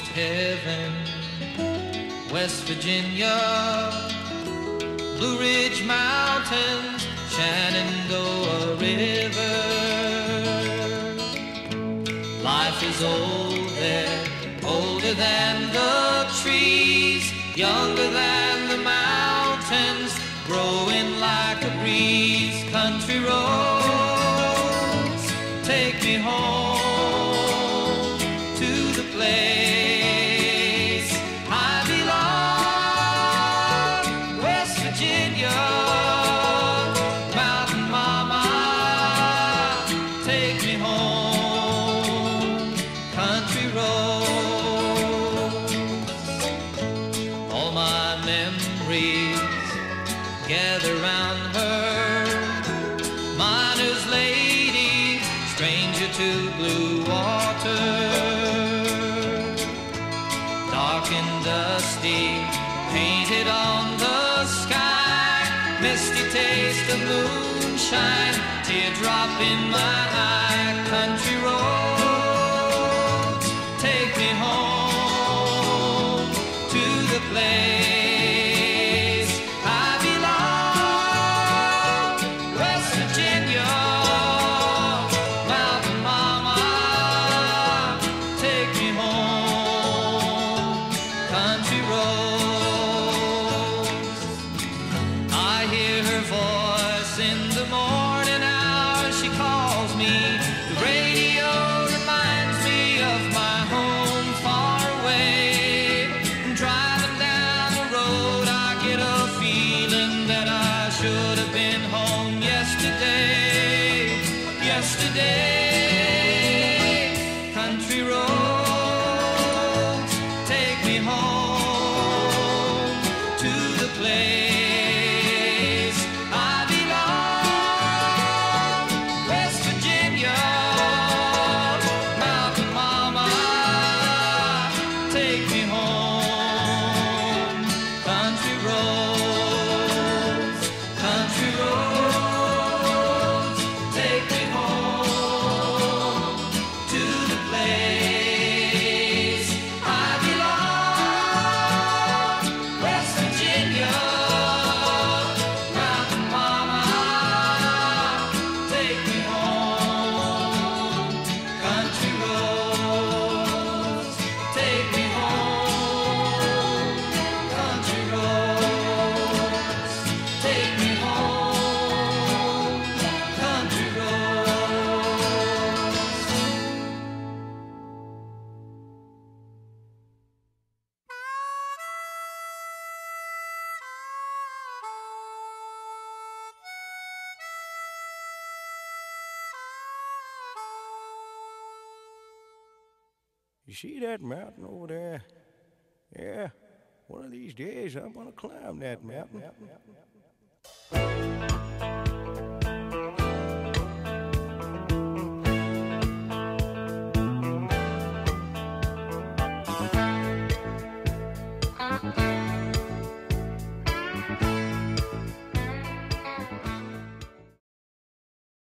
almost heaven. West Virginia, Blue Ridge Mountains, Shenandoah River. Life is old there, older than the trees, younger than the mountains, growing like a breeze. Country roads, take me home to the place I belong. West Virginia, mountain mama, take me home. Country roads, all my memories gather round her. Miner's lady, stranger to blue water. Dark and dusty, painted on the sky. Misty taste of moonshine, teardrop in my eye. Country roads, take me home to the place You see that mountain over there? Yeah, one of these days I'm gonna climb that mountain.